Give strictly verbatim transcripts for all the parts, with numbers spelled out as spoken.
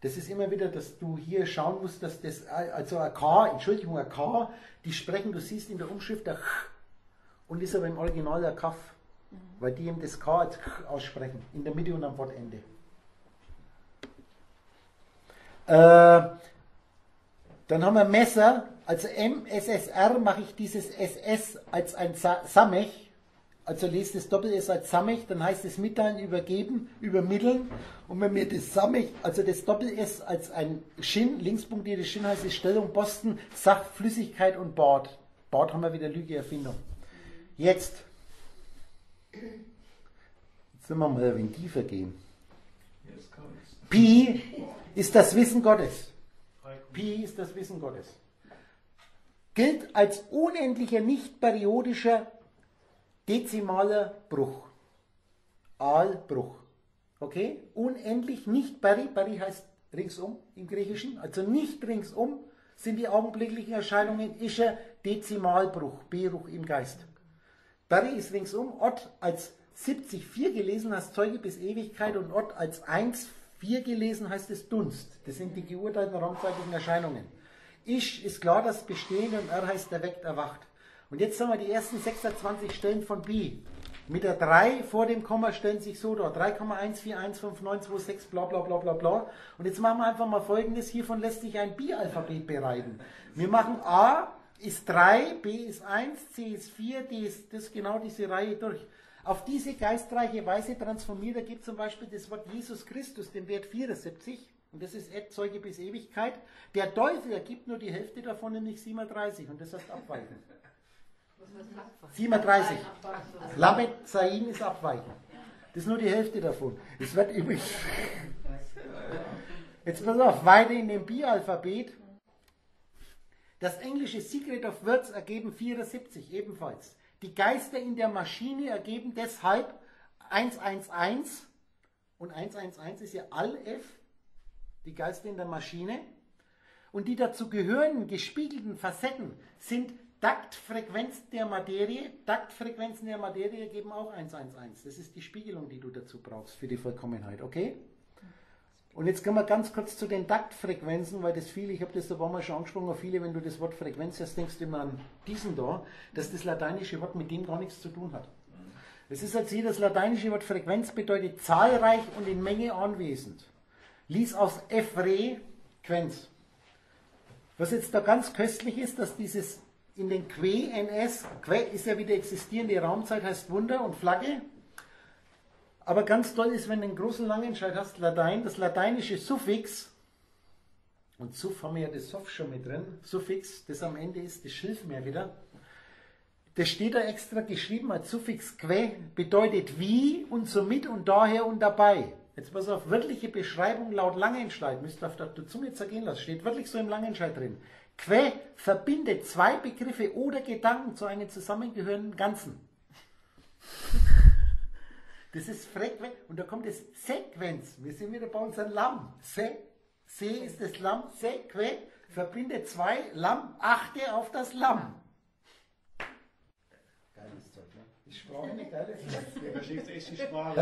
Das ist immer wieder, dass du hier schauen musst, dass das, also ein K, Entschuldigung, ein K, die sprechen, du siehst in der Umschrift ein Ch und ist aber im Original ein Kaf, mhm. weil die eben das K als Ch aussprechen, in der Mitte und am Wortende. Äh, dann haben wir Messer, also M S S R mache ich dieses S S als ein Samech. Also lest das Doppel-S als Samech, dann heißt es mitteilen, übergeben, übermitteln. Und wenn wir das Samech, also das Doppel-S als ein Shin, linkspunktiertes Shin heißt es Stellung, Boston, Sach, Flüssigkeit und Bord. Bord haben wir wieder Lüge, Erfindung. Jetzt. Jetzt sind wir mal ein wenig tiefer gehen. Pi ist das Wissen Gottes. Pi ist das Wissen Gottes. Gilt als unendlicher, nicht periodischer dezimaler Bruch. Aalbruch. Okay? Unendlich, nicht peri. Peri heißt ringsum im Griechischen. Also nicht ringsum sind die augenblicklichen Erscheinungen. Ischer Dezimalbruch. Beruch im Geist. Peri ist ringsum. Ott als siebzig vier gelesen heißt Zeuge bis Ewigkeit und Ott als eins vier gelesen heißt es Dunst. Das sind die geurteilten raumzeitlichen Erscheinungen. Isch ist klar das Bestehende und R heißt erweckt, erwacht. Und jetzt haben wir die ersten sechsundzwanzig Stellen von Pi. Mit der drei vor dem Komma stellen sich so da. drei Komma eins vier eins fünf neun zwei sechs bla bla bla bla bla. Und jetzt machen wir einfach mal Folgendes. Hiervon lässt sich ein Pi-Alphabet bereiten. Wir machen A ist drei, B ist eins, C ist vier, D ist das genau diese Reihe durch. Auf diese geistreiche Weise transformiert ergibt zum Beispiel das Wort Jesus Christus den Wert vierundsiebzig. Und das ist Ed, Zeuge bis Ewigkeit. Der Teufel ergibt nur die Hälfte davon, nämlich siebenunddreißig. Und das heißt abweichen. siebenunddreißig. Lamed Zain ist abweichen. Das ist nur die Hälfte davon. Es wird übrig. Jetzt pass auf, weiter in dem Pi-Alphabet. Das englische Secret of Words ergeben vierundsiebzig ebenfalls. Die Geister in der Maschine ergeben deshalb hundertelf und hundertelf ist ja All-F, die Geister in der Maschine. Und die dazu gehörenden gespiegelten Facetten sind Taktfrequenzen der Materie. Taktfrequenzen der Materie ergeben auch hundertelf. Das ist die Spiegelung, die du dazu brauchst für die Vollkommenheit, okay? Und jetzt kommen wir ganz kurz zu den Taktfrequenzen, weil das viele, ich habe das da mal schon angesprochen, viele, wenn du das Wort Frequenz hast, denkst du immer an diesen da, dass das lateinische Wort mit dem gar nichts zu tun hat. Es ist als hier, das lateinische Wort Frequenz bedeutet zahlreich und in Menge anwesend. Lies aus Frequenz. Was jetzt da ganz köstlich ist, dass dieses in den Que, N S, Que ist ja wieder existierende Raumzeit, heißt Wunder und Flagge. Aber ganz toll ist, wenn du einen großen Langenscheid hast, Latein, das lateinische Suffix, und Suff haben wir ja das Soff schon mit drin, Suffix, das am Ende ist, das Schilf mehr wieder, das steht da extra geschrieben als Suffix Que, bedeutet wie und somit und daher und dabei. Jetzt pass auf, wörtliche Beschreibung laut Langenscheid, müsst ihr auf der Zunge zergehen lassen, steht wirklich so im Langenscheid drin. Que verbindet zwei Begriffe oder Gedanken zu einem zusammengehörenden Ganzen. Das ist Frequenz und da kommt das Sequenz. Wir sind wieder bei unserem Lamm. Se, Se ist das Lamm, Seque verbindet zwei Lamm, achte auf das Lamm. Geiles Zeug, ne? Die Sprache nicht geil. Der versteht echt die Sprache.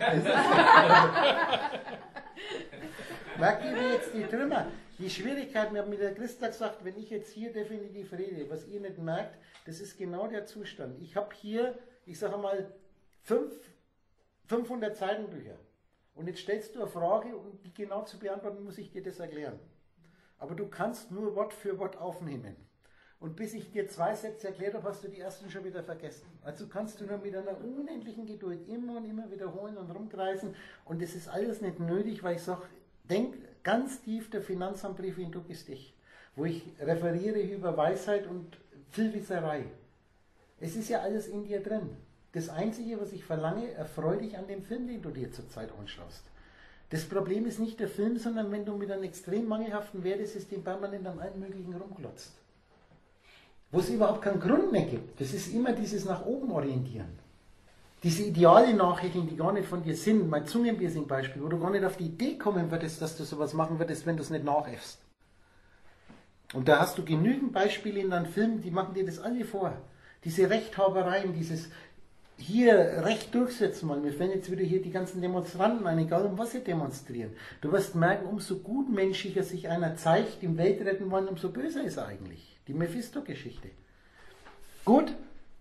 Ja. Merkt ihr jetzt die Trümmer? Die Schwierigkeiten, wir haben mit der Christa gesagt, wenn ich jetzt hier definitiv rede, was ihr nicht merkt, das ist genau der Zustand. Ich habe hier, ich sage mal, fünf fünfhundert Seitenbücher. Und jetzt stellst du eine Frage, um die genau zu beantworten, muss ich dir das erklären. Aber du kannst nur Wort für Wort aufnehmen. Und bis ich dir zwei Sätze erklärt habe, hast du die ersten schon wieder vergessen. Also kannst du nur mit einer unendlichen Geduld immer und immer wiederholen und rumkreisen. Und das ist alles nicht nötig, weil ich sage, denk ganz tief der Finanzamtbrief in Du bist ich. Wo ich referiere über Weisheit und Vielwisserei. Es ist ja alles in dir drin. Das Einzige, was ich verlange, erfreue dich an dem Film, den du dir zurzeit anschaust. Das Problem ist nicht der Film, sondern wenn du mit einem extrem mangelhaften Wertesystem permanent an allen möglichen rumklotzt. Wo es überhaupt keinen Grund mehr gibt. Das ist immer dieses nach oben orientieren. Diese ideale Nachrichten, die gar nicht von dir sind. Mein Zungenpiercing-Beispiel, wo du gar nicht auf die Idee kommen würdest, dass du sowas machen würdest, wenn du es nicht nachäffst. Und da hast du genügend Beispiele in deinem Film, die machen dir das alle vor. Diese Rechthabereien, dieses hier recht durchsetzen wollen, wir werden jetzt wieder hier die ganzen Demonstranten ein, egal um was sie demonstrieren. Du wirst merken, umso gutmenschlicher sich einer zeigt, im Welt retten wollen, umso böser ist er eigentlich. Die Mephisto-Geschichte. Gut?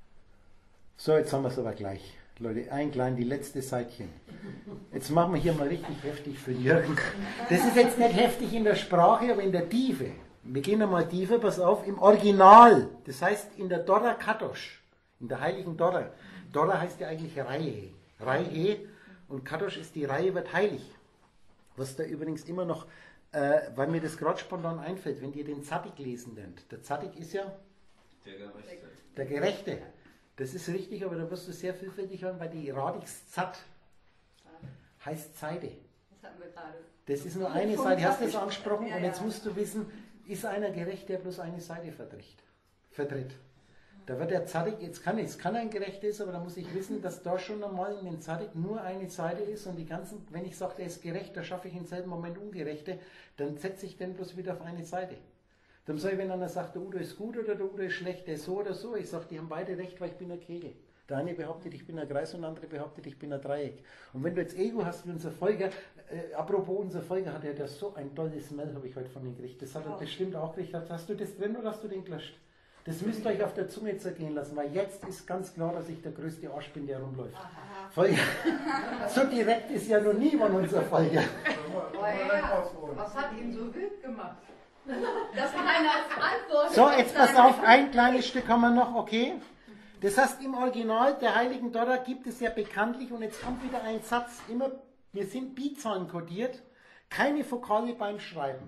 So, jetzt haben wir es aber gleich. Leute, ein klein, die letzte Seitchen. Jetzt machen wir hier mal richtig heftig für Jürgen. Das ist jetzt nicht heftig in der Sprache, aber in der Tiefe. Wir gehen einmal tiefer, pass auf, im Original, das heißt in der Dora Kadosh, in der heiligen Dora. Dora heißt ja eigentlich Reihe. Reihe und Kadosh ist die Reihe, wird heilig. Was da übrigens immer noch, äh, weil mir das gerade spontan einfällt, wenn ihr den Zadik lesen lernt. Der Zadik ist ja der Gerechte. Der Gerechte. Das ist richtig, aber da wirst du sehr vielfältig hören, weil die Radix Zat heißt Seite. Das hatten wir gerade. Das ist nur eine Seite, hast du das angesprochen? Und jetzt musst du wissen, ist einer gerecht, der bloß eine Seite vertritt. vertritt. Da wird der Zadik, jetzt kann, jetzt kann ein Gerechter ist, aber da muss ich wissen, dass da schon einmal in den Zadik nur eine Seite ist und die ganzen, wenn ich sage, der ist gerecht, da schaffe ich im selben Moment Ungerechte, dann setze ich den bloß wieder auf eine Seite. Dann soll ich, wenn einer sagt, der Udo ist gut oder der Udo ist schlecht, der ist so oder so, ich sage, die haben beide recht, weil ich bin ein Kegel. Der eine behauptet, ich bin ein Kreis und der andere behauptet, ich bin ein Dreieck. Und wenn du jetzt Ego hast wie unser Folger, äh, apropos unser Folger, hat er das so ein tolles Mail, habe ich heute von ihm gekriegt. Das hat er bestimmt auch gekriegt. Hast du das drin oder hast du den gelöscht? Das müsst ihr euch auf der Zunge zergehen lassen, weil jetzt ist ganz klar, dass ich der größte Arsch bin, der rumläuft. Folger. So direkt ist ja noch niemand unser Folger. Was hat ihn so wild gemacht? Das war eine Antwort. So, jetzt pass auf, ein kleines Stück haben wir noch, okay? Das heißt, im Original der heiligen Dora gibt es ja bekanntlich, und jetzt kommt wieder ein Satz, immer, wir sind Bizahlen kodiert, keine Vokale beim Schreiben.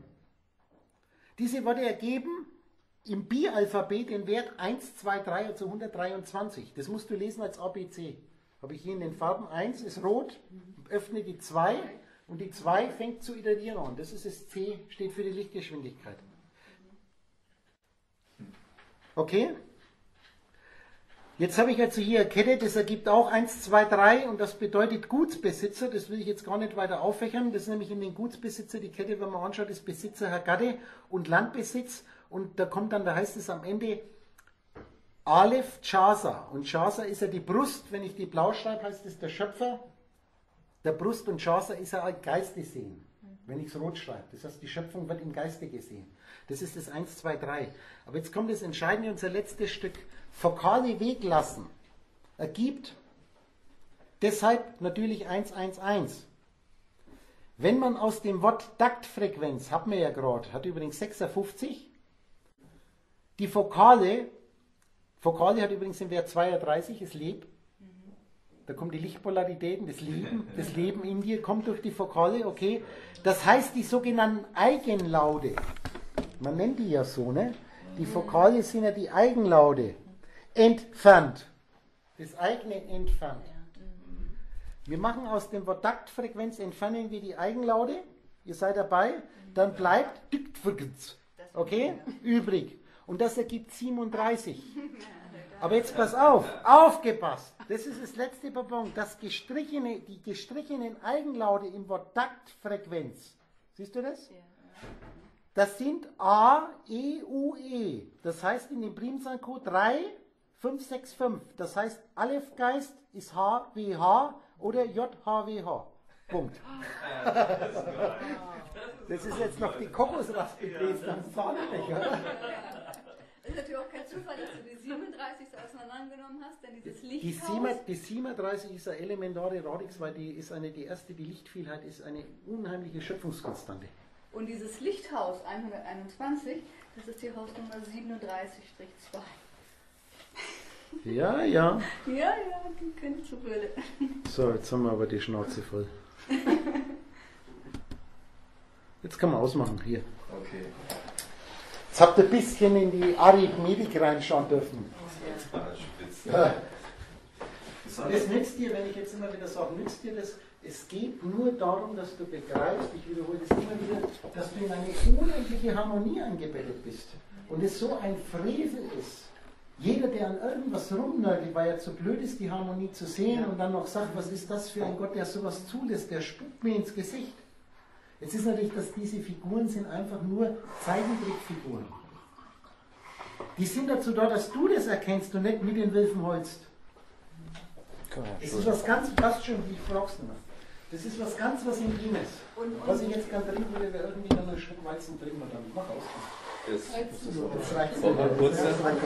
Diese Worte ergeben im Bi-Alphabet den Wert eins, zwei, drei, also hundertdreiundzwanzig. Das musst du lesen als A B C. Habe ich hier in den Farben, eins ist rot, öffne die zwei und die zwei fängt zu iterieren an. Das ist das C, steht für die Lichtgeschwindigkeit. Okay? Jetzt habe ich also hier eine Kette, das ergibt auch eins, zwei, drei und das bedeutet Gutsbesitzer, das will ich jetzt gar nicht weiter auffächern, das ist nämlich in den Gutsbesitzer, die Kette, wenn man anschaut, ist Besitzer, Herr Gatte und Landbesitz und da kommt dann, da heißt es am Ende Aleph Chasa und Chasa ist ja die Brust, wenn ich die blau schreibe, heißt es der Schöpfer der Brust und Chasa ist ja ein Geiste sehen, wenn ich es rot schreibe, das heißt die Schöpfung wird im Geiste gesehen. Das ist das eins, zwei, drei. Aber jetzt kommt das Entscheidende, unser letztes Stück. Vokale weglassen ergibt deshalb natürlich eins, eins, eins. Wenn man aus dem Wort Taktfrequenz, hat man ja gerade, hat übrigens sechsundfünfzig, die Vokale, Vokale hat übrigens den Wert zweiunddreißig, ist Leb. Da kommen die Lichtpolaritäten, das Leben, das Leben in dir kommt durch die Vokale, okay. Das heißt, die sogenannten Eigenlaute, man nennt die ja so, ne? Die Vokale sind ja die Eigenlaute. Entfernt. Das eigene entfernt. Wir machen aus dem Wort Taktfrequenz, entfernen wir die Eigenlaute. Ihr seid dabei. Dann bleibt okay, übrig. Und das ergibt siebenunddreißig. Aber jetzt pass auf, aufgepasst. Das ist das letzte Bonbon. Das gestrichene, die gestrichenen Eigenlaute im Wort Taktfrequenz. Siehst du das? Das sind A, E, U, E. Das heißt in dem Primzahlencode drei, fünf, sechs, fünf. Das heißt, Aleph-Geist ist H, W, H oder J, H, W, H. Punkt. Das ist jetzt noch die Kokosraspe Dresden am Zahnbecher. Es ist natürlich auch kein Zufall, dass du die siebenunddreißig so auseinandergenommen hast, denn dieses Die, Lichthaus... die siebenunddreißig ist eine elementare Radix, weil die ist eine, die erste, die Lichtvielheit ist eine unheimliche Schöpfungskonstante. Und dieses Lichthaus hunderteinundzwanzig, das ist die Hausnummer siebenunddreißig zwei. Ja, ja. Ja, ja, die kennt zu Brille. So, jetzt haben wir aber die Schnauze voll. Jetzt kann man ausmachen, hier. Okay. Jetzt habt ihr ein bisschen in die Arithmetik reinschauen dürfen. Ja. Das nützt dir, wenn ich jetzt immer wieder sage, nützt dir das, es geht nur darum, dass du begreifst, ich wiederhole das immer wieder, dass du in eine unendliche Harmonie eingebettet bist. Und es so ein Frevel ist. Jeder, der an irgendwas rumnörgelt, weil er zu blöd ist, die Harmonie zu sehen und dann noch sagt, was ist das für ein Gott, der sowas zulässt, der spuckt mir ins Gesicht. Jetzt ist natürlich, dass diese Figuren sind einfach nur Zeichentrickfiguren. Die sind dazu da, dass du das erkennst und nicht mit den Wölfen holst. Das ist was ganz, fast schon, wie ich frag's noch. Das ist was ganz was Intimes. Was ich jetzt gerade trinken will, wäre irgendwie dann ein Stück Weizen trinken und dann mach aus. Das, Das reicht wollen wir kurz das reicht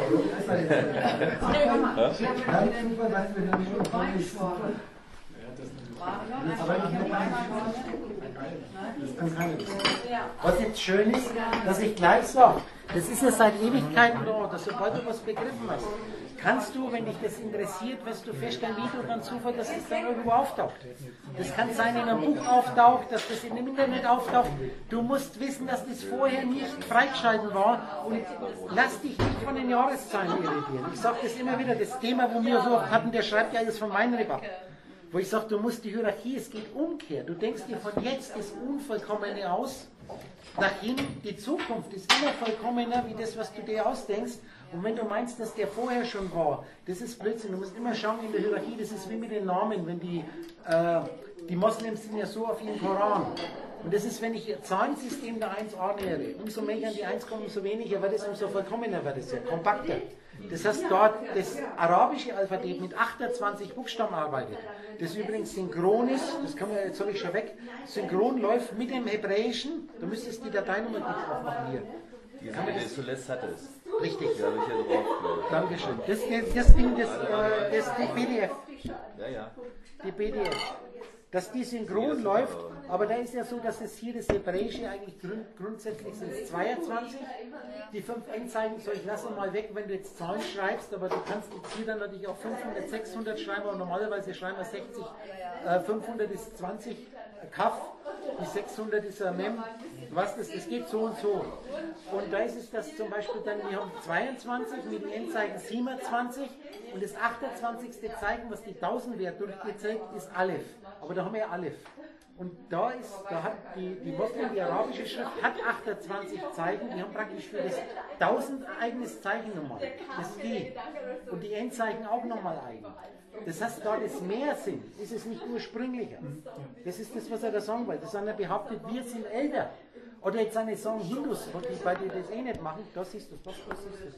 Das kann keiner wissen. Was jetzt schön ist, dass ich gleich sage, das ist ja seit Ewigkeiten da, dass sobald du was begriffen hast, kannst du, wenn dich das interessiert, wirst du feststellen, wie du dann Zufall, dass das dann irgendwo auftaucht. Das kann sein, in einem Buch auftaucht, dass das im Internet auftaucht. Du musst wissen, dass das vorher nicht freigeschalten war und lass dich nicht von den Jahreszahlen irritieren. Ich sage das immer wieder, das Thema, wo wir so oft hatten, der schreibt ja alles von Meinrib ab. Wo ich sage, du musst die Hierarchie, es geht umkehrt. Du denkst dir von jetzt das Unvollkommene aus, dahin, die Zukunft ist immer vollkommener, wie das, was du dir ausdenkst. Und wenn du meinst, dass der vorher schon war, das ist Blödsinn. Du musst immer schauen in der Hierarchie, das ist wie mit den Namen. Wenn die, äh, die Moslems sind ja so auf ihren Koran. Und das ist, wenn ich ihr Zahlensystem der eins annähere. Umso mehr ich an die eins komme, umso weniger wird es, umso vollkommener wird es ja, kompakter. Das heißt, dort das arabische Alphabet mit achtundzwanzig Buchstaben arbeitet, das übrigens synchron ist, das kann man, jetzt habe ich schon weg, synchron läuft mit dem Hebräischen, du müsstest die Dateinummer kurz aufmachen hier. Die kann man das zuletzt hatte es. Richtig. Die habe ich hier drauf. Dankeschön. Das, das, das Ding, das, äh, das die B D F. Ja, ja. Die B D F. Dass die synchron läuft, aber da ist ja so, dass es hier das Hebräische eigentlich grund, grundsätzlich sind es zweiundzwanzig. Die fünf Endzeichen, so ich lasse mal weg, wenn du jetzt Zahlen schreibst, aber du kannst jetzt hier dann natürlich auch fünfhundert, sechshundert schreiben, aber normalerweise schreiben wir sechzig, äh, fünfhundert ist zwanzig Kaf, die sechshundert ist ein Mem. Was das, das geht so und so. Und da ist es das zum Beispiel dann, wir haben zweiundzwanzig mit dem Endzeichen siebenundzwanzig und das achtundzwanzigste Zeichen, was die tausend-Wert durchgezählt, ist Aleph. Aber da haben wir ja Aleph. Und da ist, da hat die, die Moslem, die arabische Schrift, hat achtundzwanzig Zeichen, die haben praktisch für das tausend eigenes Zeichen nochmal. Das geht. Und die Endzeichen auch nochmal eigen. Das heißt, da das mehr sind, ist es nicht ursprünglicher. Das ist das, was er da sagen will. Das andere behauptet, wir sind älter. Oder jetzt eine sagen Hindus, die bei dir das eh nicht machen, das ist das, das, das ist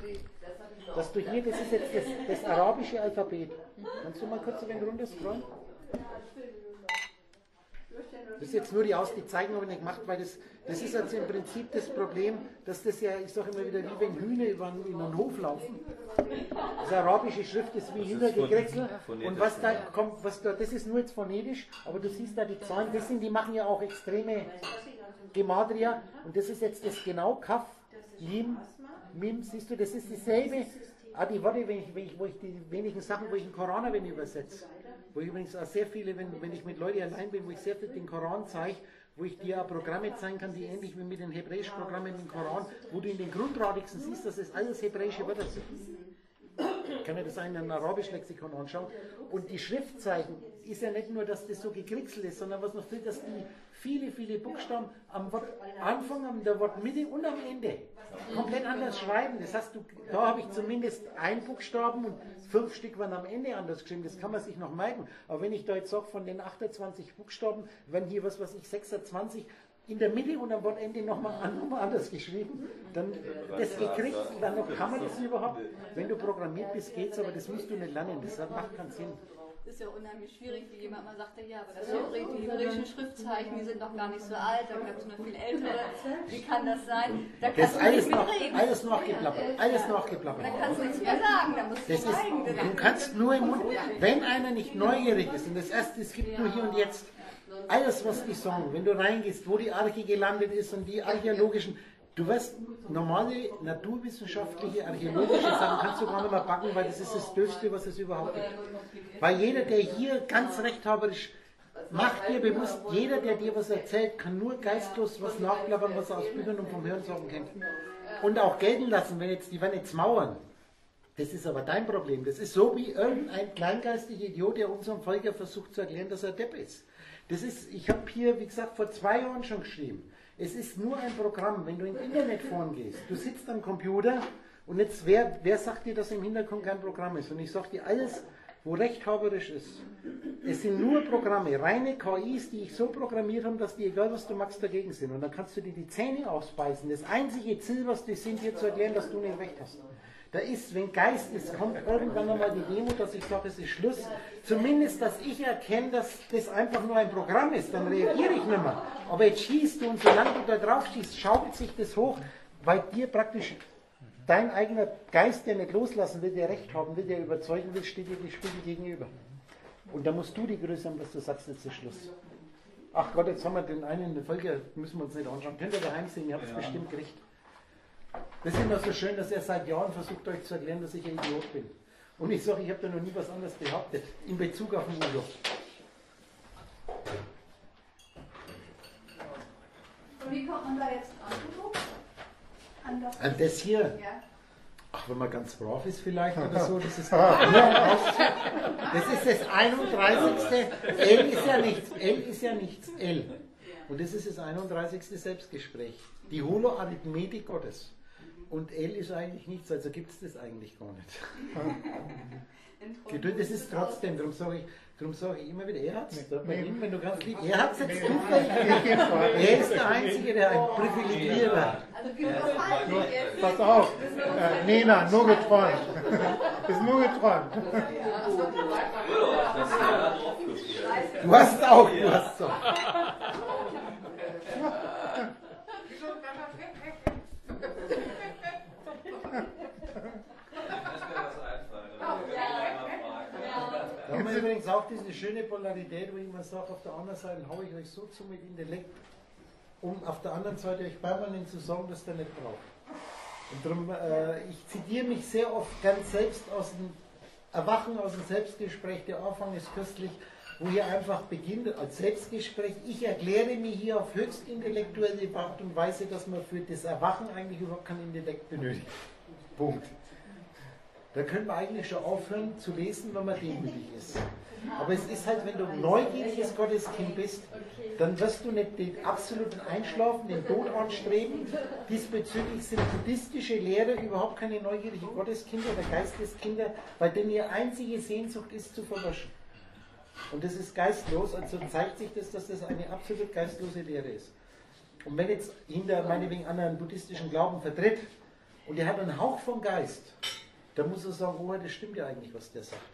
das. Das du hier, das ist jetzt das, das arabische Alphabet. Kannst du mal kurz ein wenig runterscrollen? Das ist jetzt nur die Aus, die Zeichnung nicht gemacht, weil das, das ist also im Prinzip das Problem, dass das ja, ich sage immer wieder, wie wenn Hühner über einen, in einen Hof laufen. Das arabische Schrift ist wie Hühnergekrächsel und was da kommt, was da, das ist nur jetzt phonetisch, aber du siehst da die Zahlen, das sind, die machen ja auch extreme Gematria und das ist jetzt das genau, Kaf, Lim, Mim, siehst du, das ist dieselbe, ah, die Worte, wenn ich, wenn ich, wo ich die wenigen Sachen, wo ich den Koran wenn ich übersetze, wo ich übrigens auch sehr viele, wenn, wenn ich mit Leuten allein bin, wo ich sehr viel den Koran zeige, wo ich dir auch Programme zeigen kann, die ähnlich wie mit den hebräischen Programmen im Koran, wo du in den Grundradixen siehst, dass es alles hebräische Wörter sind. Ich kann mir das in einem arabischen Lexikon anschauen. Und die Schriftzeichen ist ja nicht nur, dass das so gekritzelt ist, sondern was noch fehlt, dass die viele, viele Buchstaben am Wort Anfang, am der Wortmitte und am Ende komplett anders schreiben. Das heißt, du, da habe ich zumindest ein Buchstaben und fünf Stück waren am Ende anders geschrieben. Das kann man sich noch merken. Aber wenn ich da jetzt sage, von den achtundzwanzig Buchstaben, werden hier was weiß ich, sechsundzwanzig in der Mitte und am Wortende nochmal noch anders geschrieben, dann das gekriegt, dann noch kann man das überhaupt. Wenn du programmiert bist, geht's, aber das musst du nicht lernen. Das macht keinen Sinn. Das ist ja unheimlich schwierig, wie jemand mal sagte, ja, aber das Hebräer, die hebräischen Schriftzeichen, die sind noch gar nicht so alt, da gab es noch viel ältere. Wie kann das sein? Da kannst das du alles nicht noch, mitreden. alles nachgeplappert, alles nachgeplappert. Da kannst du nichts mehr sagen, da musst du Das ist, schweigen. du kannst nur im Mund, wenn einer nicht neugierig ist, und das erste, es gibt nur hier und jetzt, alles was die sagen, wenn du reingehst, wo die Arche gelandet ist und die archäologischen, du wirst normale naturwissenschaftliche, archäologische Sachen kannst du gar nicht mehr backen, weil das ist das Dürfste, was es überhaupt gibt. Weil jeder, der hier ganz rechthaberisch macht, dir bewusst, jeder, der dir was erzählt, kann nur geistlos was nachplappern, was er aus Büchern und vom Hörensagen kennt. Und auch gelten lassen, wenn jetzt, die werden jetzt mauern. Das ist aber dein Problem. Das ist so wie irgendein kleingeistiger Idiot, der unserem Volk ja versucht zu erklären, dass er Depp ist. Das ist, ich habe hier, wie gesagt, vor zwei Jahren schon geschrieben. Es ist nur ein Programm, wenn du ins Internet vorgehst, du sitzt am Computer und jetzt, wer, wer sagt dir, dass im Hintergrund kein Programm ist? Und ich sage dir, alles, wo rechthaberisch ist, es sind nur Programme, reine K Is, die ich so programmiert habe, dass die, egal was du magst, dagegen sind. Und dann kannst du dir die Zähne ausbeißen. Das einzige Ziel, was die sind, dir zu erklären, dass du nicht recht hast. Da ist, wenn Geist ist, kommt irgendwann einmal die Demut, dass ich sage, es ist Schluss. Zumindest, dass ich erkenne, dass das einfach nur ein Programm ist, dann reagiere ich nicht mehr. Aber jetzt schießt du und solange du da drauf schießt, schaukelt sich das hoch, weil dir praktisch dein eigener Geist, der nicht loslassen will, der Recht haben will, der überzeugen will, steht dir die Spiegel gegenüber. Und da musst du die Größe haben, dass du sagst, jetzt ist Schluss. Ach Gott, jetzt haben wir den einen in der Folge, müssen wir uns nicht anschauen. Könnt ihr daheim sehen, ihr habt es ja bestimmt gekriegt. Das ist immer so schön, dass er seit Jahren versucht, euch zu erklären, dass ich ein Idiot bin. Und ich sage, ich habe da noch nie was anderes behauptet, in Bezug auf den Udo. Und wie kommt man da jetzt an, Udo? An das, An das hier? ja. Ach, wenn man ganz brav ist vielleicht oder so, das ist, das ist das einunddreißigste. L ist ja nichts, L ist ja nichts, L. Und das ist das einunddreißigste Selbstgespräch. Die Holo-Arithmetik Gottes. Und L ist eigentlich nichts, also gibt es das eigentlich gar nicht. Geduld, das ist trotzdem, darum sage ich, darum sage ich immer wieder, er hat es. Wenn du ganz lieb, er hat es jetzt zufällig. Er ist der Einzige, der ein Privilegierer. Also gibt es halt Nur, jetzt. pass auf, äh, Nena, nur geträumt. Ist nur geträumt. Du hast es auch, du hast es auch. Da haben wir übrigens auch diese schöne Polarität, wo ich immer sage, auf der anderen Seite haue ich euch so zu mit Intellekt, um auf der anderen Seite euch permanent zu sagen, dass der nicht braucht. Und darum, äh, ich zitiere mich sehr oft ganz selbst aus dem Erwachen, aus dem Selbstgespräch. Der Anfang ist köstlich, wo hier einfach beginnt als Selbstgespräch. Ich erkläre mir hier auf höchst intellektuelle Art und Weise, dass man für das Erwachen eigentlich überhaupt kein Intellekt benötigt. Punkt. Da können wir eigentlich schon aufhören zu lesen, wenn man demütig ist. Aber es ist halt, wenn du ein neugieriges Gotteskind bist, dann wirst du nicht den absoluten Einschlafen, den Tod anstreben. Diesbezüglich sind buddhistische Lehrer überhaupt keine neugierigen Gotteskinder oder Geisteskinder, weil denn ihre einzige Sehnsucht ist zu verwaschen. Und das ist geistlos, also zeigt sich das, dass das eine absolut geistlose Lehre ist. Und wenn jetzt hinter meinetwegen anderen buddhistischen Glauben vertritt und er hat einen Hauch vom Geist, dann muss er sagen, oh, das stimmt ja eigentlich, was der sagt.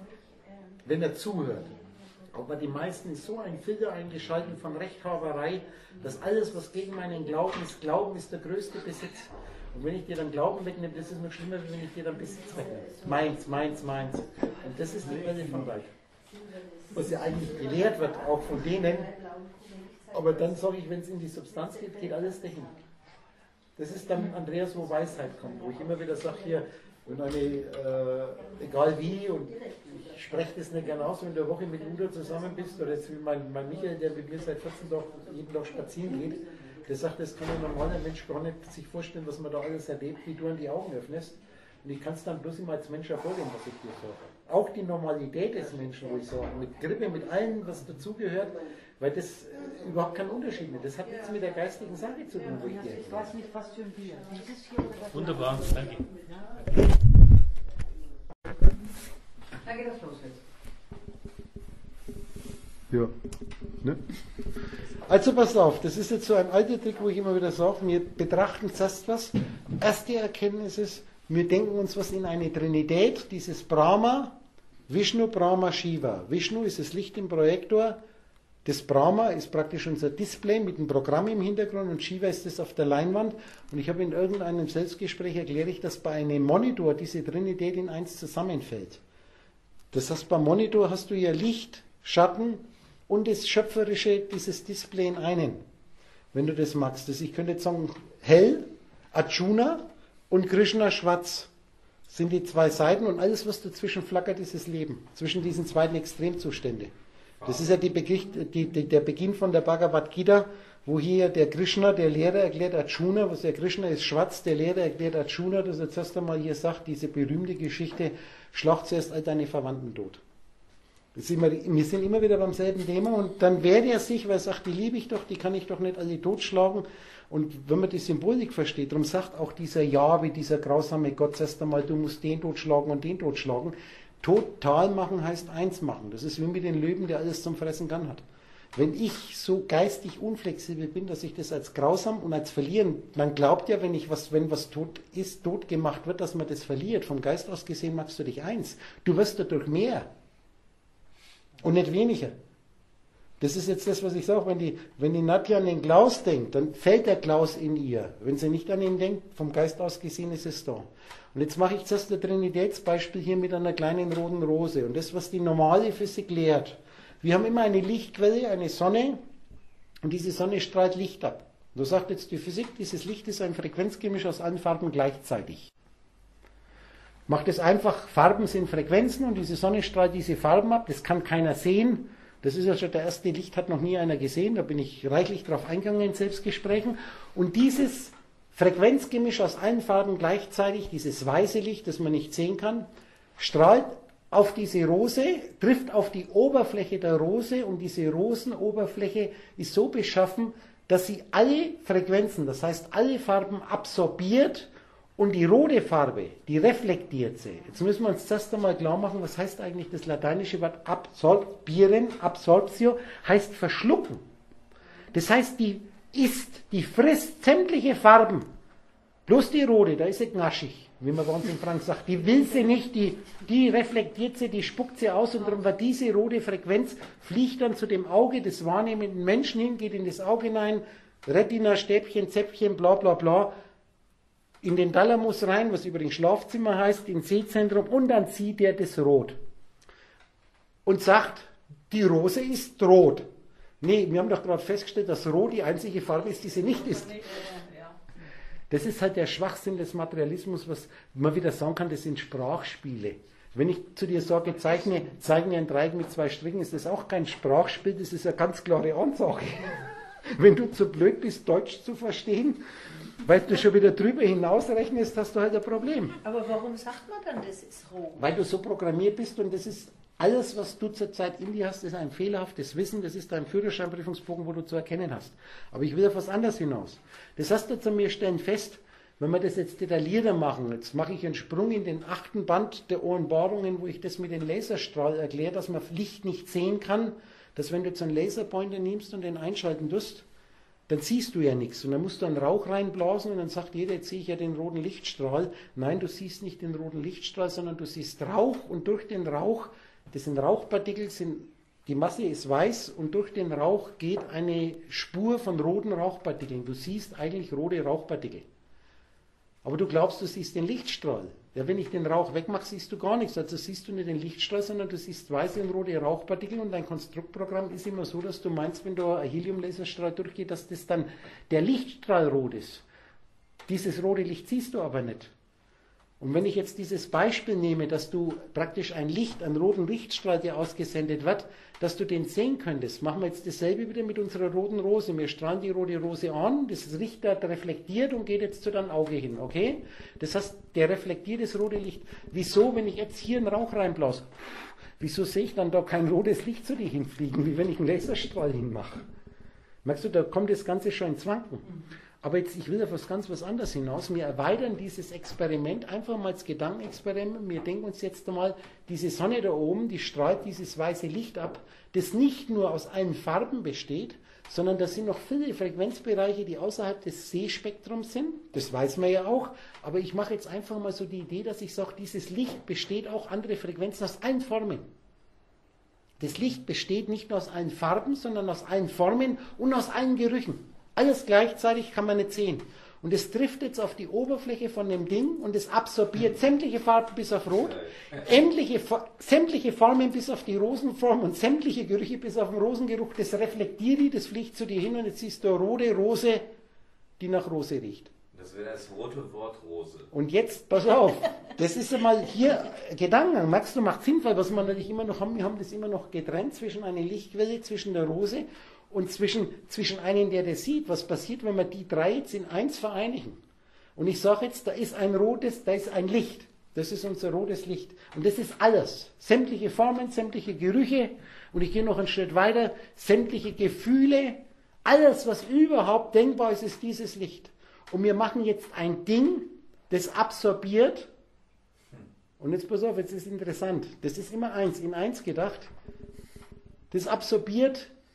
Wenn er zuhört. Aber die meisten ist so ein Filter eingeschaltet von Rechthaberei, dass alles, was gegen meinen Glauben ist, Glauben ist der größte Besitz. Und wenn ich dir dann Glauben wegnehme, das ist noch schlimmer, als wenn ich dir dann Besitz wegnehme. Meins, meins, meins. Und das ist die Quelle von Welt. Was ja eigentlich gelehrt wird, auch von denen. Aber dann sage ich, wenn es in die Substanz geht, geht alles dahin. Das ist dann Andreas, wo Weisheit kommt, wo ich immer wieder sage, hier, und eine, äh, egal wie, und ich spreche das nicht gerne aus, wenn du eine Woche mit Udo zusammen bist, oder jetzt wie mein, mein Michael, der mit mir seit vierzehn Tagen jeden Tag spazieren geht, der sagt, das kann ein normaler Mensch gar nicht sich vorstellen, was man da alles erlebt, wie du an die Augen öffnest. Und ich kann es dann bloß immer als Mensch hervorgehen, was ich dir sage. Auch die Normalität des Menschen, wo ich sage, mit Grippe, mit allem, was dazugehört, weil das äh, überhaupt keinen Unterschied hat. Das hat nichts mit der geistigen Sache zu tun, wo ich dir Ich weiß nicht, was für ein Bier. Dieses hier oder das? Wunderbar, danke. Dann geht das los jetzt. Ja. Ne? Also pass auf, das ist jetzt so ein alter Trick, wo ich immer wieder sage, wir betrachten zuerst was. Erste Erkenntnis ist, wir denken uns was in eine Trinität, dieses Brahma, Vishnu, Brahma, Shiva. Vishnu ist das Licht im Projektor, das Brahma ist praktisch unser Display mit dem Programm im Hintergrund und Shiva ist das auf der Leinwand. Und ich habe in irgendeinem Selbstgespräch erklärt, ich, dass bei einem Monitor diese Trinität in eins zusammenfällt. Das heißt, beim Monitor hast du ja Licht, Schatten und das Schöpferische, dieses Display in einen. Wenn du das magst. Das, ich könnte jetzt sagen, hell, Arjuna und Krishna schwarz sind die zwei Seiten und alles, was dazwischen flackert, ist das Leben. Zwischen diesen beiden Extremzustände. Das ist ja die Begriff, die, die, der Beginn von der Bhagavad Gita, wo hier der Krishna, der Lehrer, erklärt Arjuna, was der Krishna ist schwarz, der Lehrer erklärt Arjuna, dass er zuerst einmal hier sagt, diese berühmte Geschichte, schlag zuerst all deine Verwandten tot. Das ist immer, wir sind immer wieder beim selben Thema und dann wehrt er sich, weil er sagt, die liebe ich doch, die kann ich doch nicht alle totschlagen. Und wenn man die Symbolik versteht, darum sagt auch dieser Jahwe, dieser grausame Gott, zuerst einmal, du musst den totschlagen und den totschlagen. Total machen heißt eins machen. Das ist wie mit den Löwen, der alles zum Fressen kann hat. wenn ich so geistig unflexibel bin, dass ich das als grausam und als verlieren, man glaubt ja, wenn ich was, wenn was tot ist, tot gemacht wird, dass man das verliert. Vom Geist aus gesehen machst du dich eins. Du wirst dadurch mehr und nicht weniger. Das ist jetzt das, was ich sage, wenn die, wenn die Nadja an den Klaus denkt, dann fällt der Klaus in ihr. Wenn sie nicht an ihn denkt, vom Geist aus gesehen ist es da. Und jetzt mache ich zuerst ein Trinitätsbeispiel hier mit einer kleinen roten Rose. Und das, was die normale Physik lehrt. Wir haben immer eine Lichtquelle, eine Sonne, und diese Sonne strahlt Licht ab. Und da sagt jetzt die Physik, dieses Licht ist ein Frequenzgemisch aus allen Farben gleichzeitig. Macht es einfach, Farben sind Frequenzen und diese Sonne strahlt diese Farben ab, das kann keiner sehen. Das ist ja schon der erste Licht, hat noch nie einer gesehen, da bin ich reichlich drauf eingegangen in Selbstgesprächen. Und dieses Frequenzgemisch aus allen Farben gleichzeitig, dieses weiße Licht, das man nicht sehen kann, strahlt auf diese Rose, trifft auf die Oberfläche der Rose und diese Rosenoberfläche ist so beschaffen, dass sie alle Frequenzen, das heißt alle Farben absorbiert und die rote Farbe, die reflektiert sie. Jetzt müssen wir uns das einmal klar machen, was heißt eigentlich das lateinische Wort absorbieren, Absorptio, heißt verschlucken. Das heißt, die isst, die frisst sämtliche Farben, bloß die rote, da ist sie knaschig. Wie man bei uns in Frank sagt, die will sie nicht, die, die reflektiert sie, die spuckt sie aus und darum war diese rote Frequenz, fliegt dann zu dem Auge des wahrnehmenden Menschen hin, geht in das Auge hinein, Retina, Stäbchen, Zäpfchen, bla bla bla, in den Thalamus rein, was übrigens Schlafzimmer heißt, ins Sehzentrum und dann sieht er das Rot. Und sagt, die Rose ist rot. Nee, wir haben doch gerade festgestellt, dass Rot die einzige Farbe ist, die sie nicht ist. Das ist halt der Schwachsinn des Materialismus, was man wieder sagen kann, das sind Sprachspiele. Wenn ich zu dir sage, zeichne, zeichne ein Dreieck mit zwei Strichen, ist das auch kein Sprachspiel, das ist eine ganz klare Ansage. Wenn du zu blöd bist, Deutsch zu verstehen, weil du schon wieder drüber hinausrechnest, hast du halt ein Problem. Aber warum sagt man dann, das ist rot? Weil du so programmiert bist und das ist alles, was du zurzeit in dir hast, ist ein fehlerhaftes Wissen, das ist dein Führerscheinprüfungsbogen, wo du zu erkennen hast. Aber ich will auf was anderes hinaus. Das heißt, jetzt wir stellen fest, wenn wir das jetzt detaillierter machen, jetzt mache ich einen Sprung in den achten Band der Offenbarungen, wo ich das mit dem Laserstrahl erkläre, dass man Licht nicht sehen kann, dass wenn du jetzt einen Laserpointer nimmst und den einschalten tust, dann siehst du ja nichts. Und dann musst du einen Rauch reinblasen und dann sagt jeder, jetzt sehe ich ja den roten Lichtstrahl. Nein, du siehst nicht den roten Lichtstrahl, sondern du siehst Rauch und durch den Rauch, das sind Rauchpartikel, sind, die Masse ist weiß und durch den Rauch geht eine Spur von roten Rauchpartikeln. Du siehst eigentlich rote Rauchpartikel. Aber du glaubst, du siehst den Lichtstrahl. Ja, wenn ich den Rauch wegmache, siehst du gar nichts. Also siehst du nicht den Lichtstrahl, sondern du siehst weiße und rote Rauchpartikel und dein Konstruktprogramm ist immer so, dass du meinst, wenn da ein Heliumlaserstrahl durchgeht, dass das dann der Lichtstrahl rot ist. Dieses rote Licht siehst du aber nicht. Und wenn ich jetzt dieses Beispiel nehme, dass du praktisch ein Licht, einen roten Lichtstrahl, der ausgesendet wird, dass du den sehen könntest, machen wir jetzt dasselbe wieder mit unserer roten Rose. Wir strahlen die rote Rose an, das Licht dort reflektiert und geht jetzt zu deinem Auge hin, okay? Das heißt, der reflektiert das rote Licht. Wieso, wenn ich jetzt hier einen Rauch reinblase, wieso sehe ich dann da kein rotes Licht zu dir hinfliegen, wie wenn ich einen Laserstrahl hinmache? Merkst du, da kommt das Ganze schon ins Wanken. Aber jetzt, ich will auf was ganz was anderes hinaus. Wir erweitern dieses Experiment einfach mal als Gedankenexperiment. Wir denken uns jetzt einmal, diese Sonne da oben, die strahlt dieses weiße Licht ab, das nicht nur aus allen Farben besteht, sondern da sind noch viele Frequenzbereiche, die außerhalb des Sehspektrums sind. Das weiß man ja auch. Aber ich mache jetzt einfach mal so die Idee, dass ich sage, dieses Licht besteht auch andere Frequenzen aus allen Formen. Das Licht besteht nicht nur aus allen Farben, sondern aus allen Formen und aus allen Gerüchen. Alles gleichzeitig kann man nicht sehen. Und es trifft jetzt auf die Oberfläche von dem Ding und es absorbiert sämtliche Farben bis auf Rot, sämtliche, sämtliche Formen bis auf die Rosenform und sämtliche Gerüche bis auf den Rosengeruch. Das reflektiert die, das fliegt zu dir hin und jetzt siehst du eine rote Rose, die nach Rose riecht. Das wäre das rote Wort Rose. Und jetzt, pass auf, das ist einmal hier Gedanken. Merkst du, macht Sinn, weil was wir natürlich immer noch haben, wir haben das immer noch getrennt zwischen einer Lichtquelle, zwischen der Rose und zwischen, zwischen einem, der das sieht. Was passiert, wenn wir die drei jetzt in eins vereinigen? Und ich sage jetzt, da ist ein rotes, da ist ein Licht. Das ist unser rotes Licht. Und das ist alles. Sämtliche Formen, sämtliche Gerüche. Und ich gehe noch einen Schritt weiter. Sämtliche Gefühle. Alles, was überhaupt denkbar ist, ist dieses Licht. Und wir machen jetzt ein Ding, das absorbiert. Und jetzt pass auf, jetzt ist interessant. Das ist immer eins, in eins gedacht. Das absorbiert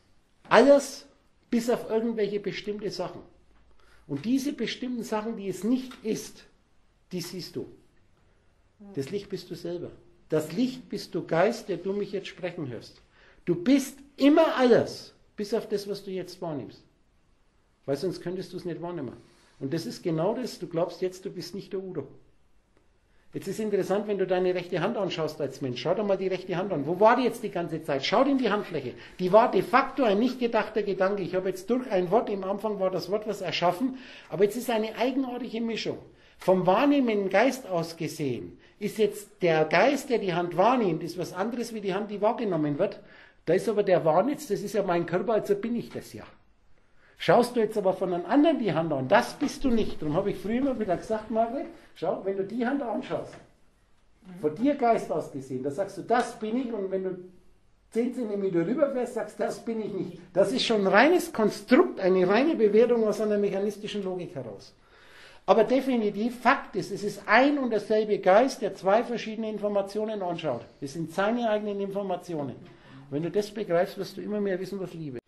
Alles bis auf irgendwelche bestimmte Sachen. Und diese bestimmten Sachen, die es nicht ist, die siehst du. Das Licht bist du selber. Das Licht bist du Geist, der du mich jetzt sprechen hörst. Du bist immer alles, bis auf das, was du jetzt wahrnimmst. Weil sonst könntest du es nicht wahrnehmen. Und das ist genau das, du glaubst jetzt, du bist nicht der Udo. Jetzt ist interessant, wenn du deine rechte Hand anschaust als Mensch. Schau dir mal die rechte Hand an. Wo war die jetzt die ganze Zeit? Schau dir in die Handfläche. Die war de facto ein nicht gedachter Gedanke. Ich habe jetzt durch ein Wort, im Anfang war das Wort was erschaffen, aber jetzt ist eine eigenartige Mischung. Vom wahrnehmenden Geist aus gesehen ist jetzt der Geist, der die Hand wahrnimmt, ist was anderes wie die Hand, die wahrgenommen wird. Da ist aber der Wahrnitz, das ist ja mein Körper, also bin ich das ja. Schaust du jetzt aber von einem anderen die Hand an, das bist du nicht. Darum habe ich früher immer wieder gesagt, Margret, schau, wenn du die Hand anschaust, von dir Geist aus gesehen, da sagst du, das bin ich, und wenn du zehn Zentimeter rüberfährst, sagst du, das bin ich nicht. Das ist schon ein reines Konstrukt, eine reine Bewertung aus einer mechanistischen Logik heraus. Aber definitiv, Fakt ist, es ist ein und derselbe Geist, der zwei verschiedene Informationen anschaut. Das sind seine eigenen Informationen. Wenn du das begreifst, wirst du immer mehr wissen, was Liebe ist.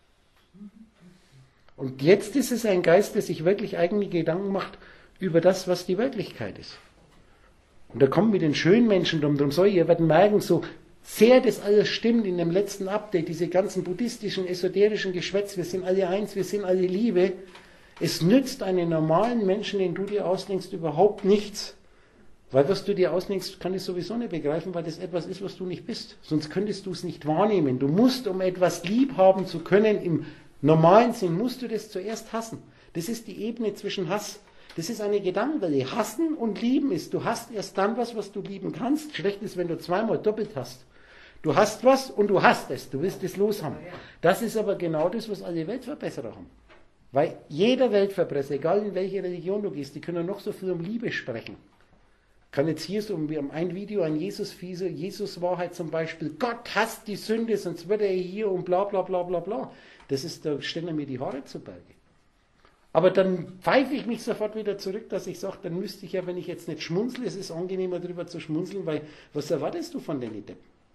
Und jetzt ist es ein Geist, der sich wirklich eigene Gedanken macht über das, was die Wirklichkeit ist. Und da kommen wir den schönen Menschen drum, drum soll ihr werden merken, so sehr das alles stimmt in dem letzten Update, diese ganzen buddhistischen, esoterischen Geschwätz, wir sind alle eins, wir sind alle Liebe. Es nützt einen normalen Menschen, den du dir ausdenkst, überhaupt nichts. Weil was du dir ausdenkst, kann ich sowieso nicht begreifen, weil das etwas ist, was du nicht bist. Sonst könntest du es nicht wahrnehmen. Du musst, um etwas lieb haben zu können, im normalen Sinn, musst du das zuerst hassen. Das ist die Ebene zwischen Hass. Das ist eine Gedankenwelle. Hassen und lieben ist, du hast erst dann was, was du lieben kannst. Schlecht ist, wenn du zweimal doppelt hast. Du hast was und du hast es. Du willst es loshaben. Das ist aber genau das, was alle Weltverbesserer haben. Weil jeder Weltverbesserer, egal in welche Religion du gehst, die können noch so viel um Liebe sprechen. Ich kann jetzt hier so um ein Video an Jesus fiese, Jesus Wahrheit zum Beispiel, Gott hasst die Sünde, sonst würde er hier und bla bla bla bla bla. Das ist, da stellen mir die Haare zu Berge. Aber dann pfeife ich mich sofort wieder zurück, dass ich sage, dann müsste ich ja, wenn ich jetzt nicht schmunzle, es ist angenehmer darüber zu schmunzeln, weil was erwartest du von den Deppen?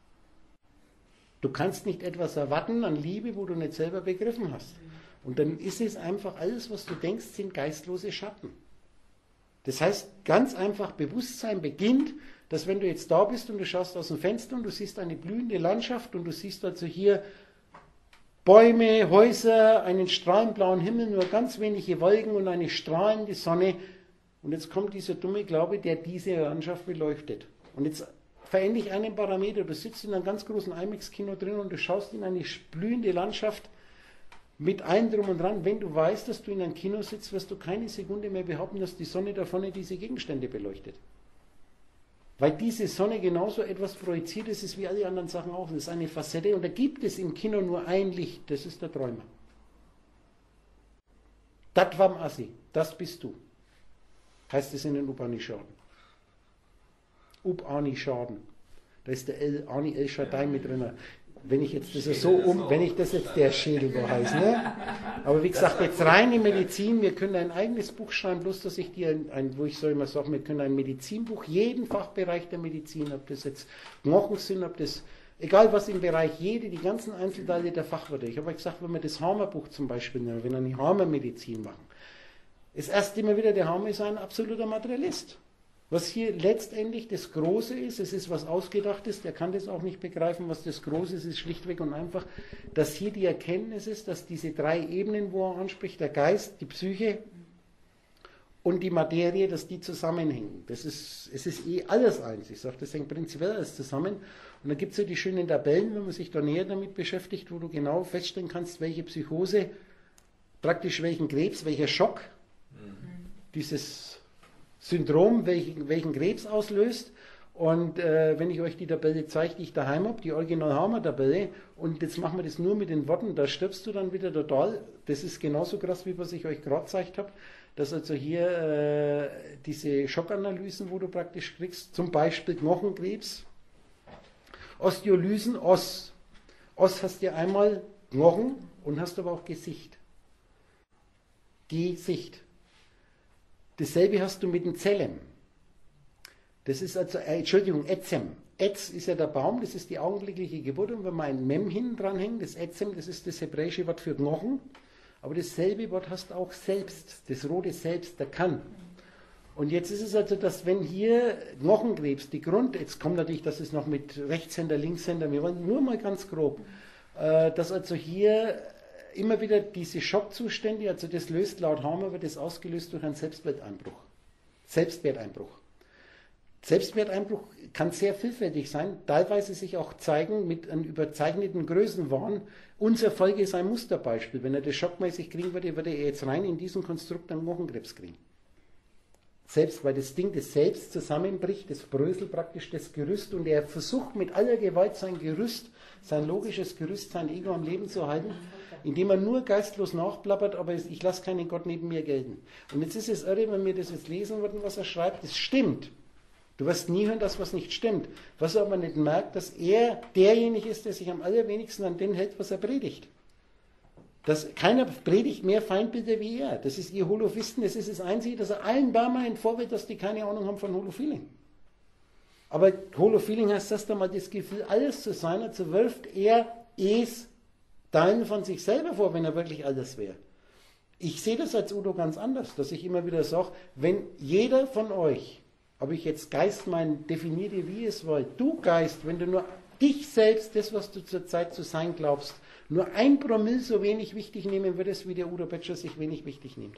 Du kannst nicht etwas erwarten an Liebe, wo du nicht selber begriffen hast. Und dann ist es einfach, alles, was du denkst, sind geistlose Schatten. Das heißt, ganz einfach, Bewusstsein beginnt, dass wenn du jetzt da bist und du schaust aus dem Fenster und du siehst eine blühende Landschaft und du siehst also hier Bäume, Häuser, einen strahlend blauen Himmel, nur ganz wenige Wolken und eine strahlende Sonne. Und jetzt kommt dieser dumme Glaube, der diese Landschaft beleuchtet. Und jetzt verändere ich einen Parameter. Du sitzt in einem ganz großen IMAX-Kino drin und du schaust in eine blühende Landschaft mit allem drum und dran. Wenn du weißt, dass du in einem Kino sitzt, wirst du keine Sekunde mehr behaupten, dass die Sonne da vorne diese Gegenstände beleuchtet. Weil diese Sonne genauso etwas projiziert ist, ist wie alle anderen Sachen auch. Das ist eine Facette und da gibt es im Kino nur ein Licht, das ist der Träumer. Tattvam Asi, das bist du, heißt es in den Upanishaden. Upanishaden, da ist der El, Ani El Shaddai mit drin. Wenn ich jetzt das so um, wenn ich das jetzt der Schädel so heißt, ne? Aber wie gesagt, jetzt reine Medizin, wir können ein eigenes Buch schreiben, bloß dass ich dir ein, ein wo ich soll immer sagen, wir können ein Medizinbuch, jeden Fachbereich der Medizin, ob das jetzt Knochen sind, ob das, egal was im Bereich, jede, die ganzen Einzelteile der Fachwörter. Ich habe euch gesagt, wenn wir das Hammerbuch zum Beispiel nehmen, wenn wir eine Hammermedizin machen, ist erst immer wieder, der Hammer ist ein absoluter Materialist. Was hier letztendlich das Große ist, es ist was Ausgedachtes, der kann das auch nicht begreifen, was das Große ist, ist schlichtweg und einfach, dass hier die Erkenntnis ist, dass diese drei Ebenen, wo er anspricht, der Geist, die Psyche und die Materie, dass die zusammenhängen. Das ist, es ist eh alles eins. Ich sage, das hängt prinzipiell alles zusammen. Und da gibt es ja die schönen Tabellen, wenn man sich da näher damit beschäftigt, wo du genau feststellen kannst, welche Psychose, praktisch welchen Krebs, welcher Schock, mhm. dieses Syndrom, welchen, welchen Krebs auslöst. Und äh, wenn ich euch die Tabelle zeige, die ich daheim habe, die Original-Hammer-Tabelle, und jetzt machen wir das nur mit den Worten, da stirbst du dann wieder total. Das ist genauso krass, wie was ich euch gerade gezeigt habe, dass also hier äh, diese Schockanalysen, wo du praktisch kriegst, zum Beispiel Knochenkrebs, Osteolysen, Os. Os hast du einmal Knochen und hast aber auch Gesicht. Gesicht. Dasselbe hast du mit den Zellen. Das ist also, äh, Entschuldigung, Ätzem. Etz ist ja der Baum, das ist die augenblickliche Geburt. Und wenn wir ein Mem hinten dran hängen, das Etzem, das ist das hebräische Wort für Knochen. Aber dasselbe Wort hast auch selbst, das rote Selbst, der kann. Und jetzt ist es also, dass wenn hier Knochenkrebs, die Grund, jetzt kommt natürlich, dass es noch mit Rechtshänder, Linkshänder, wir wollen nur mal ganz grob, äh, dass also hier immer wieder diese Schockzustände, also das löst laut Harmer, wird das ausgelöst durch einen Selbstwerteinbruch. Selbstwerteinbruch. Selbstwerteinbruch kann sehr vielfältig sein, teilweise sich auch zeigen mit einem überzeichneten Größenwahn. Unser Folge ist ein Musterbeispiel. Wenn er das schockmäßig kriegen würde, würde er jetzt rein in diesen Konstrukt einen Knochenkrebs kriegen. Selbst, weil das Ding das Selbst zusammenbricht, das bröselt praktisch das Gerüst und er versucht mit aller Gewalt sein Gerüst, sein logisches Gerüst, sein Ego am Leben zu halten, indem er nur geistlos nachplappert, aber ich lasse keinen Gott neben mir gelten. Und jetzt ist es irre, wenn wir das jetzt lesen würden, was er schreibt, das stimmt. Du wirst nie hören, dass was nicht stimmt. Was er aber nicht merkt, dass er derjenige ist, der sich am allerwenigsten an den hält, was er predigt. Dass keiner predigt mehr Feindbilder wie er. Das ist ihr Holophisten, das ist das Einzige, dass er allen Barmern vorwirft, dass die keine Ahnung haben von Holofeeling. Aber Holofeeling heißt das da mal das Gefühl, alles zu sein, also wirft er es Teilen von sich selber vor, wenn er wirklich alles wäre. Ich sehe das als Udo ganz anders, dass ich immer wieder sage, wenn jeder von euch, ob ich jetzt Geist meinen, definiere, wie es wollt, du Geist, wenn du nur dich selbst, das, was du zurzeit zu sein glaubst, nur ein Promille so wenig wichtig nehmen würdest, wie der Udo Betscher sich wenig wichtig nimmt.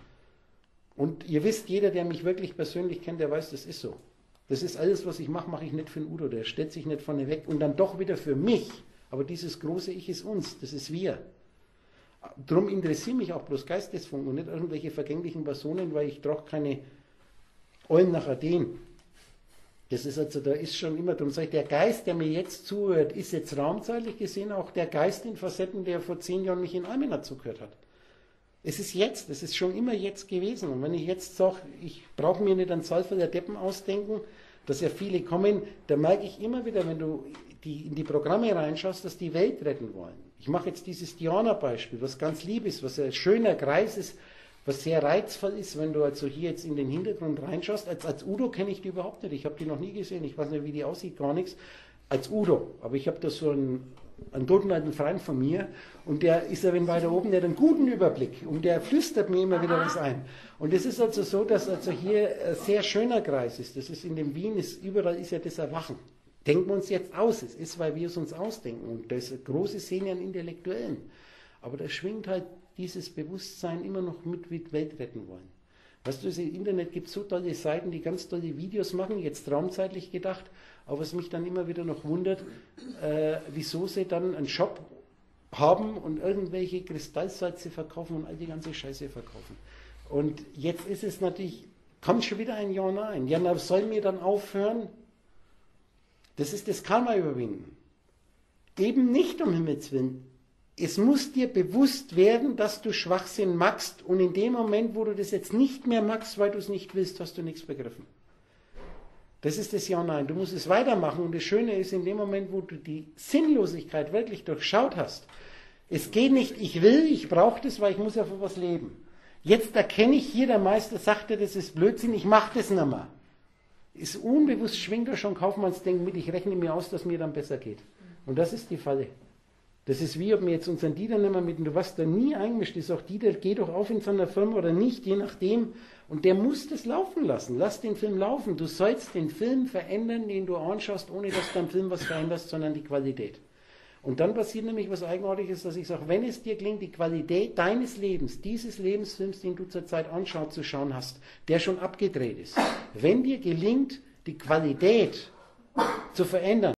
Und ihr wisst, jeder, der mich wirklich persönlich kennt, der weiß, das ist so. Das ist alles, was ich mache, mache ich nicht für den Udo, der stellt sich nicht vorne weg und dann doch wieder für mich. Aber dieses große Ich ist uns, das ist wir. Darum interessieren mich auch bloß Geistesfunken und nicht irgendwelche vergänglichen Personen, weil ich trage keine Eulen nach Athen. Das ist also, da ist schon immer, darum sage ich, der Geist, der mir jetzt zuhört, ist jetzt raumzeitlich gesehen auch der Geist in Facetten, der vor zehn Jahren mich in Almena zugehört hat. Es ist jetzt, es ist schon immer jetzt gewesen. Und wenn ich jetzt sage, ich brauche mir nicht einen Zahl der Deppen ausdenken, dass ja viele kommen, da merke ich immer wieder, wenn du die, in die Programme reinschaust, dass die Welt retten wollen. Ich mache jetzt dieses Diana-Beispiel, was ganz lieb ist, was ein schöner Kreis ist, was sehr reizvoll ist, wenn du also hier jetzt in den Hintergrund reinschaust. Als, als Udo kenne ich die überhaupt nicht. Ich habe die noch nie gesehen. Ich weiß nicht, wie die aussieht, gar nichts. Als Udo. Aber ich habe da so einen, einen toten alten Freund von mir und der ist ja, wenn weiter oben, der hat einen guten Überblick und der flüstert mir immer wieder was ein. Und es ist also so, dass also hier ein sehr schöner Kreis ist. Das ist in dem Wien, ist, überall ist ja das Erwachen. Denken wir uns jetzt aus. Es ist, weil wir es uns ausdenken. Und das ist große Szene an Intellektuellen. Aber da schwingt halt dieses Bewusstsein immer noch mit, wie die Welt retten wollen. Weißt du, im Internet gibt es so tolle Seiten, die ganz tolle Videos machen, jetzt raumzeitlich gedacht, aber was mich dann immer wieder noch wundert, äh, wieso sie dann einen Shop haben und irgendwelche Kristallsalze verkaufen und all die ganze Scheiße verkaufen. Und jetzt ist es natürlich, kommt schon wieder ein Ja, Nein. Ja, na, soll mir dann aufhören? Das ist das Karma überwinden. Eben nicht um Himmels Willen. Es muss dir bewusst werden, dass du Schwachsinn magst und in dem Moment, wo du das jetzt nicht mehr magst, weil du es nicht willst, hast du nichts begriffen. Das ist das Ja-Nein. Du musst es weitermachen und das Schöne ist, in dem Moment, wo du die Sinnlosigkeit wirklich durchschaut hast, es geht nicht, ich will, ich brauche das, weil ich muss ja für was leben. Jetzt erkenne ich hier, der Meister sagte, das ist Blödsinn, ich mache das nicht mehr. Ist unbewusst, schwingt da schon Kaufmannsdenken mit, ich rechne mir aus, dass mir dann besser geht. Und das ist die Falle. Das ist wie, ob wir jetzt unseren Dieter nicht mehr mit, du warst da nie eingemischt, ist auch Dieter, geh doch auf in seiner Firma oder nicht, je nachdem. Und der muss das laufen lassen. Lass den Film laufen. Du sollst den Film verändern, den du anschaust, ohne dass du am Film was veränderst, sondern die Qualität. Und dann passiert nämlich was Eigenartiges, dass ich sage, wenn es dir gelingt, die Qualität deines Lebens, dieses Lebensfilms, den du zurzeit anschaut, zu schauen hast, der schon abgedreht ist, wenn dir gelingt, die Qualität zu verändern,